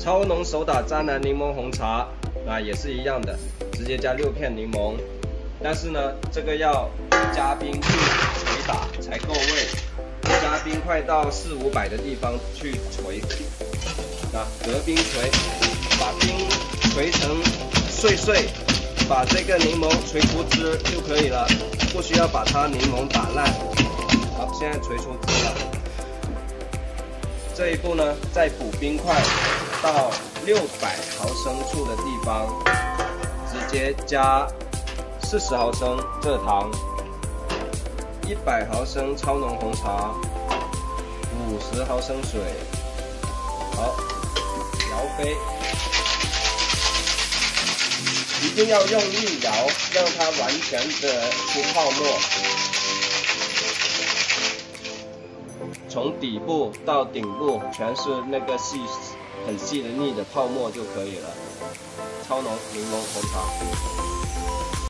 超浓手打渣男柠檬红茶啊，也是一样的，直接加6片柠檬。但是呢，这个要加冰去捶打才够味，加冰块到400-500的地方去捶，啊，隔冰捶，把冰捶成碎碎，把这个柠檬捶出汁就可以了，不需要把它柠檬打烂。好，现在捶出汁了。这一步呢，再补冰块到600毫升处的地方，直接加40毫升蔗糖，100毫升超浓红茶，50毫升水。好，摇飞，一定要用力摇，让它完全的出泡沫。从底部到顶部全是那个很细的腻的泡沫就可以了。超浓柠檬红茶。